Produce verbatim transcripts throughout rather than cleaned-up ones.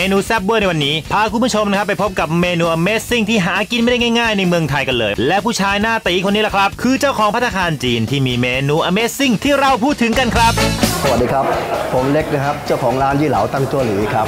นูแซ่บเวอร์ในวันนี้พาคุณผู้ชมนะครับไปพบกับเมนู Amazing ที่หากินไม่ได้ง่ายๆในเมืองไทยกันเลยและผู้ชายหน้าตีคนนี้แหละครับคือเจ้าของภัตตาคารจีนที่มีเมนู Amazing ที่เราพูดถึงกันครับสวัสดีครับผมเล็กนะครับเจ้าของร้านยี่เหลาตั้งจั่วหลีครับ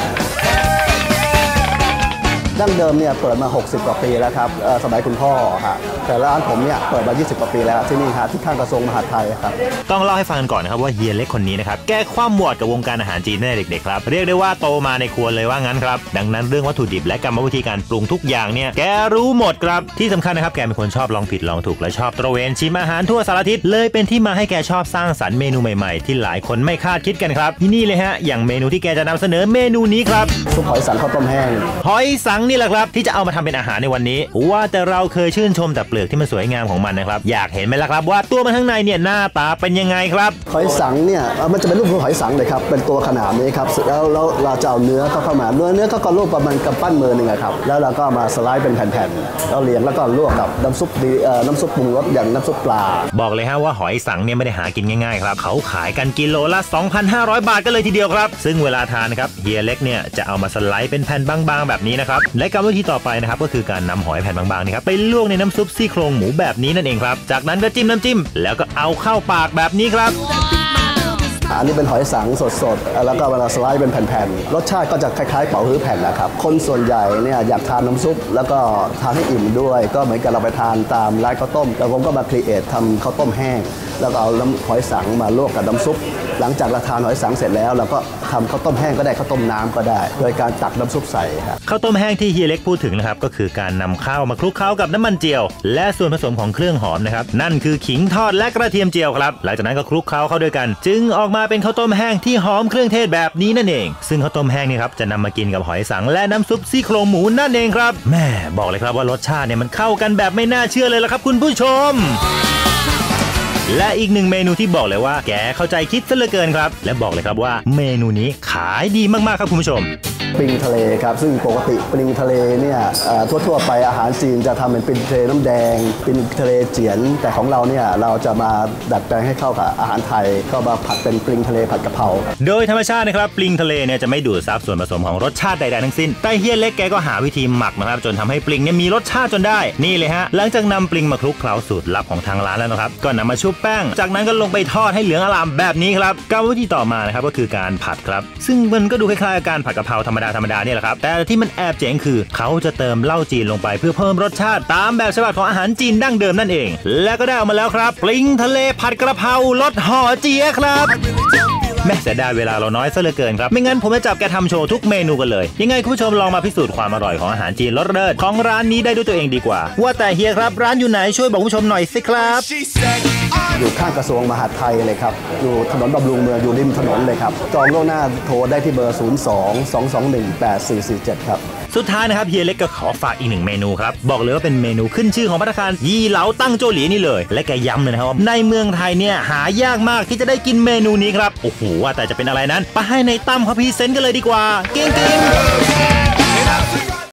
ดั้งเดิมเนี่ยเปิดมาหกสิบกว่าปีแล้วครับสมัยคุณพ่อฮะแต่ร้านผมเนี่ยเปิดมายี่สิบกว่าปีแล้วที่นี่ฮะที่ข้างกระทรวงมหาดไทยครับต้องเล่าให้ฟังกันก่อนนะครับว่าเฮียเล็กคนนี้นะครับแกคว่ำวอดกับวงการอาหารจีนตั้งแต่เด็กๆครับเรียกได้ว่าโตมาในครัวเลยว่างั้นครับดังนั้นเรื่องวัตถุดิบและกรรมวิธีการปรุงทุกอย่างเนี่ยแกรู้หมดครับที่สำคัญนะครับแกเป็นคนชอบลองผิดลองถูกและชอบตระเวนชิมอาหารทั่วสารทิศเลยเป็นที่มาให้แกชอบสร้างสรรค์เมนูใหม่ๆที่หลายคนไม่คาดคิดกันครับที่นี่เลยฮะอย่างเมนูที่แกจะนำเสนอเมนูนี้ครับซุปหอยสังข้าวต้มแห้งหอยสังนี่แหละครับที่จะเอามาทำเป็นอาหารในวันนี้ว่าแต่เราเคยชื่นชมแต่เปลือกที่มันสวยงามของมันนะครับอยากเห็นไหมล่ะครับว่าตัวมันข้างในเนี่ยหน้าตาเป็นยังไงครับหอยสังเนี่ยมันจะเป็นรูปของหอยสังเลยครับเป็นตัวขนาดนี้ครับแล้วแล้วเราจะเอาเนื้อเข้ามาเนื้อเนื้อก็รูปประมาณกำปั้นมือหนึ่งครับแล้วเราก็มาสไลด์เป็นแผ่นๆแล้วเรียงแล้วก็ลวกกับน้ำซุปดีน้ำซุปปรุงรสอย่างน้ำซุปปลาบอกเลยฮะว่าหอยสังเนี่ยไม่ได้หากินง่ายๆครับเขาขายกันกิโลละ สองพันห้าร้อย บาทกันเลยทีเดียวครับซึ่งเวลาทานนะครับเฮียเล็กเนี่ยจะเอามาสไลด์เป็นแผ่นบางๆแบบนี้นะครับและกรรมวิธีต่อไปนะครับก็คือการนำหอยแผ่นบางๆนี่ครับไปลวกในน้ำซุปซี่โครงหมูแบบนี้นั่นเองครับจากนั้นก็จิ้มน้ำจิ้มแล้วก็เอาเข้าปากแบบนี้ครับอันนี้เป็นหอยสังสดๆแล้วก็เวลาสไลด์เป็นแผ่นๆรสชาติก็จะคล้ายๆเป๋าฮื้อแผ่นนะครับคนส่วนใหญ่เนี่ยอยากทานน้ำซุปแล้วก็ทานให้อิ่มด้วยก็เหมือนกับเราไปทานตามร้านข้าวต้มแล้วผมก็มาครีเอททำข้าวต้มแห้งแล้วก็เอาน้ำหอยสังมาลวกกับน้ำซุปหลังจากเราทานหอยสังเสร็จแล้วเราก็ทำข้าวต้มแห้งก็ได้ข้าวต้มน้ำก็ได้โดยการตักน้ำซุปใส่ครับข้าวต้มแห้งที่เฮียเล็กพูดถึงนะครับก็คือการนำข้าวมาคลุกเคล้ากับน้ำมันเจียวและส่วนผสมของเครื่องหอมนะครับนั่นคือขิงทอดและกระเทียมเจียวครับหลังจากนั้นก็คลุกเคล้าเข้าด้วยกันจึงออกมาเป็นข้าวต้มแห้งที่หอมเครื่องเทศแบบนี้นั่นเองซึ่งข้าวต้มแห้งนี่ครับจะนำมากินกับหอยสังและน้ำซุปซี่โครงหมูนั่นเองครับแม่บอกเลยครับว่ารสชาติเนี่ยมันเข้ากันแบบไม่น่าเชื่อเลยละครับคุณผู้ชมและอีกหนึ่งเมนูที่บอกเลยว่าแกเข้าใจคิดซะเหลือเกินครับและบอกเลยครับว่าเมนูนี้ขายดีมากๆครับคุณผู้ชมปลิงทะเลครับซึ่งปกติปลิงทะเลเนี่ยทั่วๆไปอาหารจีนจะทำเป็นปลิงทะเลน้ำแดงปลิงทะเลเจียนแต่ของเราเนี่ยเราจะมาดัดแปลงให้เข้ากับอาหารไทยก็มาผัดเป็นปลิงทะเลผัดกะเพราโดยธรรมชาตินะครับปลิงทะเลเนี่ยจะไม่ดูดซับส่วนผสมของรสชาติใดๆทั้งสิ้นแต่เฮียเล็กแกก็หาวิธีหมักนะครับจนทำให้ปลิงเนี่ยมีรสชาติจนได้นี่เลยฮะหลังจากนำปลิงมาคลุกเคล้าสูตรลับของทางร้านแล้วนะครับก็นำมาชุบแป้งจากนั้นก็ลงไปทอดให้เหลืองอร่ามแบบนี้ครับกรรมวิธีต่อมานะครับก็คือการผัดครับซึ่งมันก็ดูคล้ายๆการผัดกะเพราธรรมดาธรรมดาเนี่ยแหละครับแต่ที่มันแอบเจ๋งคือเขาจะเติมเหล้าจีนลงไปเพื่อเพิ่มรสชาติตามแบบฉบับของอาหารจีนดั้งเดิมนั่นเองแล้วก็ได้ออกมาแล้วครับปลิงทะเลผัดกระเพรารสห่อเจี๊ยะครับแม่เสียดายเวลาเราน้อยซะเหลือเกินครับไม่งั้นผมจะจับแกทำโชว์ทุกเมนูกันเลยยังไงคุณผู้ชมลองมาพิสูจน์ความอร่อยของอาหารจีนรสเลิศของร้านนี้ได้ด้วยตัวเองดีกว่าว่าแต่เฮียครับร้านอยู่ไหนช่วยบอกคุณผู้ชมหน่อยสิครับอยู่ข้างกระทรวงมหาดไทยเลยครับอยู่ถนนบำรุงเมืองอยู่ริมถนนเลยครับจองล่วงหน้าโทรได้ที่เบอร์ศูนย์ สอง สอง สอง หนึ่ง แปด สี่ สี่ เจ็ดครับสุดท้ายนะครับเฮียเล็กก็ขอฝากอีกหนึ่งเมนูครับบอกเลยว่าเป็นเมนูขึ้นชื่อของภัตตาคารยี่เหลาตั้งโจหลีนี่เลยและแกย้ำเลยนะครับว่าในเมืองไทยเนี่ยหายากมากที่จะได้กินเมนูนี้ครับโอ้โหว่าแต่จะเป็นอะไรนั้นไปให้ในตั้มเขาพรีเซนต์กันเลยดีกว่าเก่งๆ